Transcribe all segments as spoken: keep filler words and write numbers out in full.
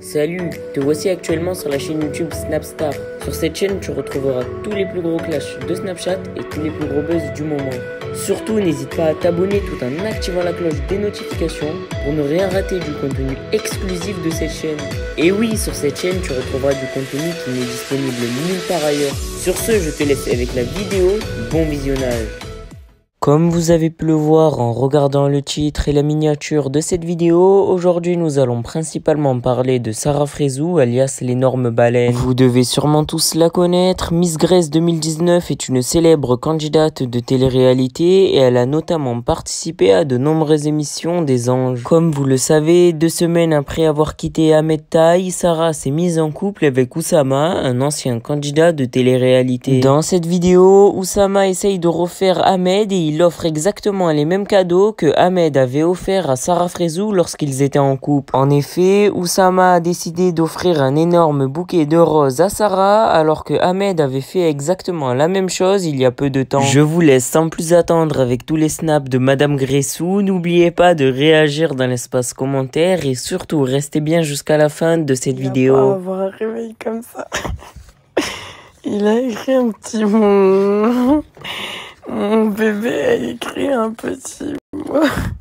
Salut, te voici actuellement sur la chaîne YouTube Snapstar. Sur cette chaîne, tu retrouveras tous les plus gros clashs de Snapchat et tous les plus gros buzz du moment. Surtout, n'hésite pas à t'abonner tout en activant la cloche des notifications pour ne rien rater du contenu exclusif de cette chaîne. Et oui, sur cette chaîne, tu retrouveras du contenu qui n'est disponible nulle part ailleurs. Sur ce, je te laisse avec la vidéo. Bon visionnage. Comme vous avez pu le voir en regardant le titre et la miniature de cette vidéo, aujourd'hui nous allons principalement parler de Sarah Frézou alias l'énorme baleine. Vous devez sûrement tous la connaître, Miss Grèce deux mille dix-neuf est une célèbre candidate de télé-réalité et elle a notamment participé à de nombreuses émissions des Anges. Comme vous le savez, deux semaines après avoir quitté Ahmed Taï, Sarah s'est mise en couple avec Oussama, un ancien candidat de télé-réalité. Dans cette vidéo, Oussama essaye de refaire Ahmed et il Il offre exactement les mêmes cadeaux que Ahmed avait offert à Sarah Frézou lorsqu'ils étaient en couple. En effet, Oussama a décidé d'offrir un énorme bouquet de roses à Sarah alors que Ahmed avait fait exactement la même chose il y a peu de temps. Je vous laisse sans plus attendre avec tous les snaps de Madame Gressou. N'oubliez pas de réagir dans l'espace commentaire et surtout restez bien jusqu'à la fin de cette il vidéo. Il va pas avoir un réveil comme ça. Il a écrit un petit mot. Mon bébé a écrit un petit mot.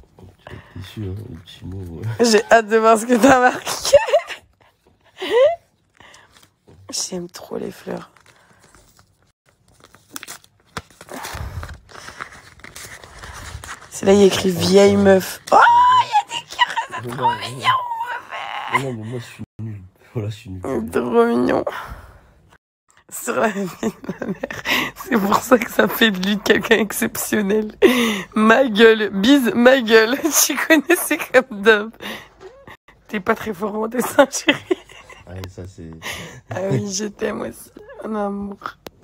J'ai hâte de voir ce que t'as marqué. J'aime trop les fleurs. C'est là, il y a écrit vieille meuf. Oh, il y a des cœurs, c'est trop mignon, bébé. Non, mais moi, je suis nul. Voilà, je suis nul. Trop mignon. Sur la vie de ma mère. C'est pour ça que ça fait de lui quelqu'un exceptionnel. Ma gueule. Bise, ma gueule. Tu connais, c'est comme d'hab. T'es pas très fort en dessin, chérie. Ah, ça, c'est... Ah oui, je t'aime aussi. En amour.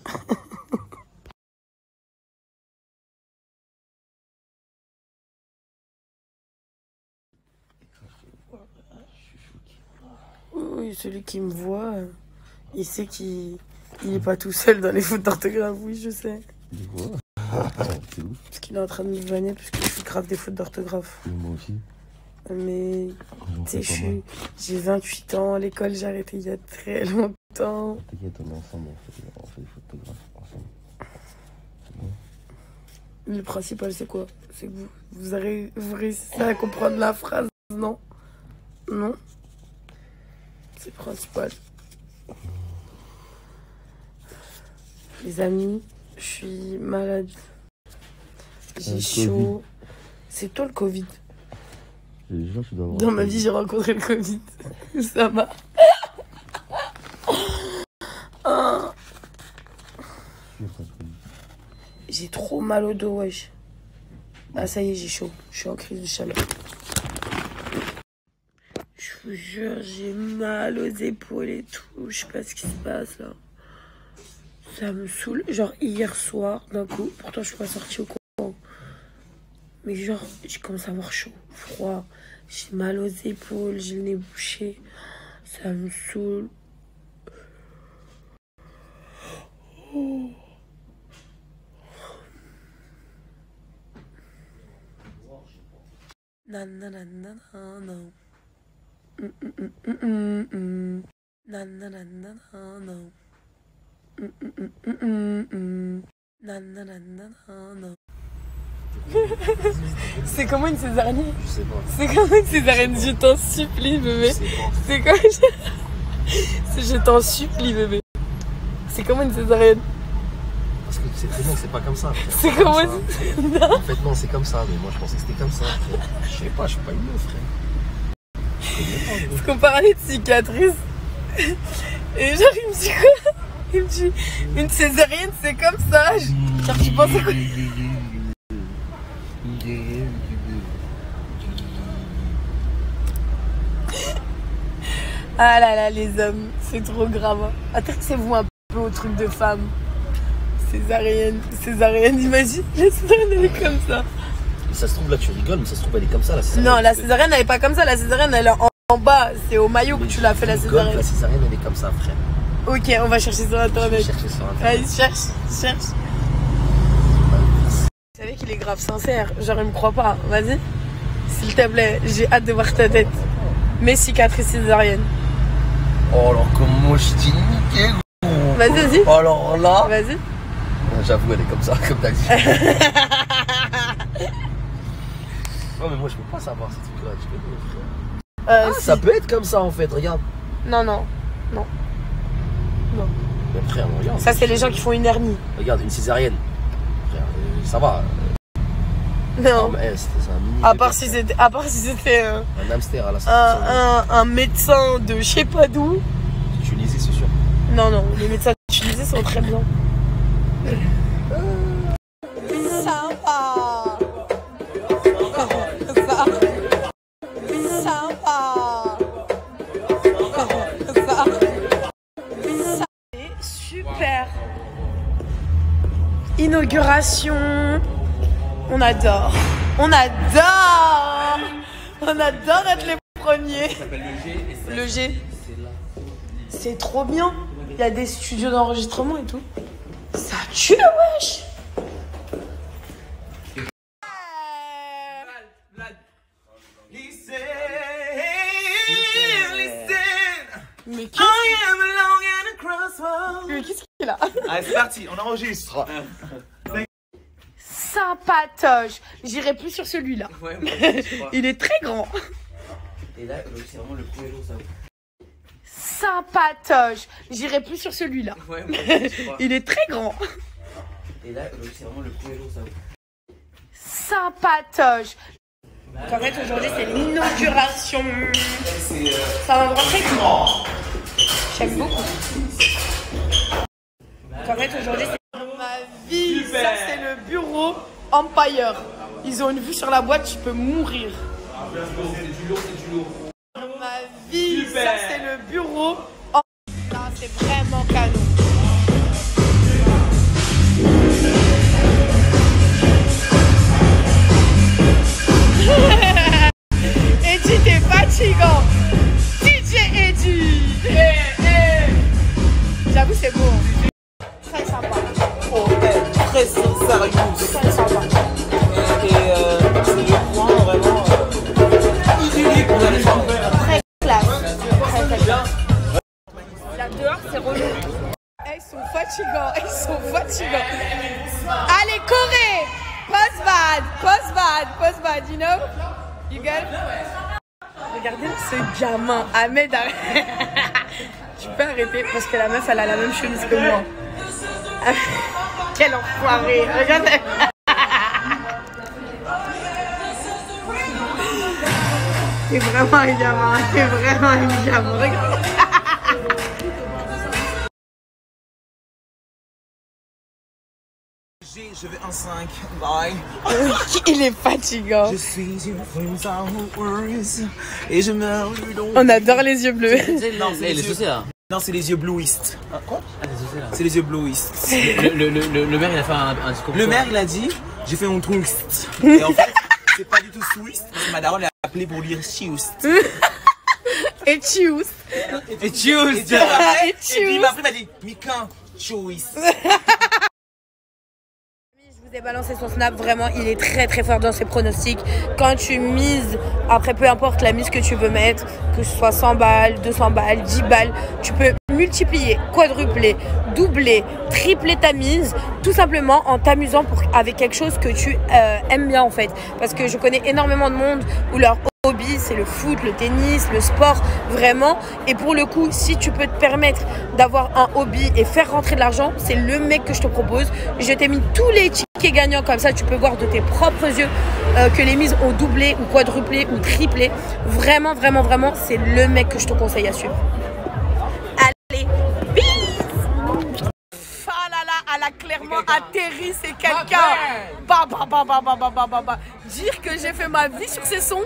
Oui, celui qui me voit, il sait qu'il... Il est pas tout seul dans les fautes d'orthographe, oui, je sais. Tu vois? C'est ouf. Parce qu'il est en train de me vanner parce que je fais grave des fautes d'orthographe. Moi aussi. Mais, tu sais, j'ai vingt-huit ans, l'école, j'ai arrêté il y a très longtemps. T'inquiète, on est ensemble, on fait, on fait des fautes d'orthographe ensemble. C'est bon. Le principal, c'est quoi? C'est que vous, vous, avez, vous réussissez à comprendre la phrase, non? Non? C'est le principal. Les amis, je suis malade. J'ai chaud. C'est toi le Covid. Déjà, tu dois avoir Dans ma vie, j'ai rencontré le Covid. Ça va. Ah. J'ai trop mal au dos, wesh. Ah, ça y est, j'ai chaud. Je suis en crise de chaleur. Je vous jure, j'ai mal aux épaules et tout. Je sais pas ce qui se passe là. Ça me saoule. Genre hier soir, d'un coup, pourtant je suis pas sortie au courant. Mais genre, j'ai commencé à avoir chaud, froid. J'ai mal aux épaules, j'ai le nez bouché. Ça me saoule. Oh. Non, non, non, non, non, non. Mm, mm, mm, mm, mm, mm. Non, non, non, non, non, non. Mm, mm, mm, mm, mm. Non, non, non, non, non. C'est comment une césarienne? Je sais pas. C'est comment une césarienne? Je t'en supplie, bébé. C'est quoi? Je, je t'en supplie, bébé. C'est comment une césarienne? Parce que tu sais très bien que c'est pas comme ça. C'est comment ça? En fait, non, c'est comme ça. Mais moi, je pensais que c'était comme ça. Je sais pas, je suis pas une meuf, frère. Parce qu'on parlait de cicatrices. Et genre, il me dit quoi? Il me dit, une césarienne, c'est comme ça. Genre, tu penses à quoi? Ah là là, les hommes, c'est trop grave. Hein. Intéressez-vous un peu au truc de femme. Césarienne, césarienne, imagine, la césarienne, elle est comme ça. Mais ça se trouve, là, tu rigoles, mais ça se trouve, elle est comme ça, la césarienne. Non, la césarienne, elle est pas comme ça. La césarienne, elle est en, en bas. C'est au maillot mais que tu l'as fait, la césarienne. La césarienne, elle est comme ça, frère. Ok, on va chercher sur internet. Chercher sur internet. Allez, cherche, cherche. Vous savez qu'il est grave sincère. Genre, il me croit pas. Vas-y. S'il te plaît, j'ai hâte de voir ta tête. Mes cicatrices césariennes. Oh, alors comme moi je t'ai niqué, gros. Vas-y, vas-y. Oh, alors là. Vas-y. J'avoue, elle est comme ça, comme t'as dit. Non, mais moi je peux pas savoir ces trucs-là, tu connais, frère. Euh, Ah, si. ça peut être comme ça en fait, regarde. Non, non. Non. Non. Mais frère, regarde. Ça, c'est les gens qui font une hernie. Regarde, une césarienne. Frère, euh, ça va. Non. Ah, mais, eh, c'était ça, un mini À bébé, part si frère. c'était, à part si c'était euh, Un hamster à la sortie. un, un, un médecin de je sais pas d'où. Tunisie, c'est sûr. Non, non, les médecins utilisés sont très bien. Sympa. Ça. Sympa. Ça. C'est super. Inauguration. On adore. On adore. On adore être les premiers. Le G. C'est trop bien. Il y a des studios d'enregistrement et tout. Ça tue, wesh. Mais qu'est-ce Mais qu'est-ce qu'il a? Allez, c'est parti, on enregistre. Sympatoche. J'irai plus sur celui-là. Ouais, moi, je crois. Il est très grand. Et là, c'est vraiment le premier jour, ça. Sympatoche. J'irai plus sur celui-là. Ouais, moi, je crois. Il est très grand. Et là, c'est vraiment le premier jour, ça. Sympatoche. En fait, aujourd'hui, c'est l'inauguration. C'est un endroit très grand. J'aime beaucoup. En fait, aujourd'hui, c'est ma vie. Ça, c'est le bureau Empire. Ils ont une vue sur la boîte, tu peux mourir. C'est du lourd, c'est du lourd. Ma vie. Ça, c'est le bureau Empire. Non, c'est vraiment canon. Eddie, t'es fatigant. D J Eddie. J'avoue, c'est beau. Très sympa. Oh, elle, très sérieux. Très sympa. Et euh, c'est le point vraiment euh, idyllique pour aller voir. Très classe. Très, très classe. Là dehors, c'est relou. Eh, ils sont fatigants. Ils sont fatigants. Allez, Corée. Post bad. Post bad. Post bad, you know? You got it? Regardez ce gamin. Ahmed, arrête. Tu peux arrêter parce que la meuf, elle a la même chemise que moi. Quel enfoiré. Regardez. T'es vraiment un gamin. T'es vraiment un gamin. Regarde. Je vais en cinq. Bye. Il est fatigant. Je suis une femme worries. Et je meurs donc. On adore les yeux bleus. Non, c'est Eh, les, les yeux... saucés là. Non, c'est les yeux bluistes. Ah, quoi Ah, les saucés là. C'est les yeux bluistes. Le, le, le, le, le maire il a fait un, un discours. Le maire, il a dit, j'ai fait un twist. Et en fait, c'est pas du tout twist. Parce que ma daronne l'a appelé pour lire twist. Et tchuss. Et twist. Et Et puis après, il m'a dit, Mikan, twist. Je vous ai balancé son snap, vraiment il est très très fort dans ses pronostics. Quand tu mises, après peu importe la mise que tu veux mettre, que ce soit cent balles, deux cents balles, dix balles, tu peux multiplier, quadrupler, doubler, tripler ta mise, tout simplement en t'amusant pour, avec quelque chose que tu euh, aimes bien en fait. Parce que je connais énormément de monde où leur hobby c'est le foot, le tennis, le sport, vraiment. Et pour le coup, si tu peux te permettre d'avoir un hobby et faire rentrer de l'argent, c'est le mec que je te propose. Je t'ai mis tous les tickets gagnants comme ça, tu peux voir de tes propres yeux euh, que les mises ont doublé ou quadruplé ou triplé. Vraiment, vraiment, vraiment, c'est le mec que je te conseille à suivre. Allez, bis. Ah là là, elle a clairement atterri, c'est quelqu'un. Bah, bah, bah, bah, bah, bah, bah, bah, bah. Dire que j'ai fait ma vie sur ces sons.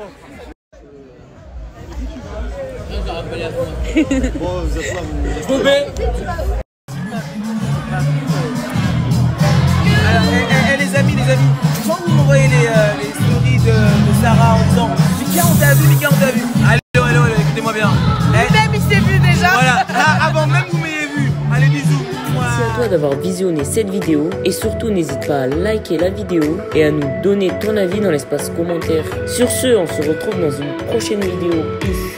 Alors, eh, eh, eh, les amis, les amis, quand vous m'envoyez les, euh, les stories de, de Sarah en disant Mika, on t'a vu, Mika, on t'a vu. Allô, allô, allô, écoutez-moi bien. Eh, Même il s'est vu déjà. voilà, là, avant même que vous m'ayez vu. Allez, bisous. Merci à toi d'avoir visionné cette vidéo et surtout n'hésite pas à liker la vidéo et à nous donner ton avis dans l'espace commentaire. Sur ce, on se retrouve dans une prochaine vidéo. Peace.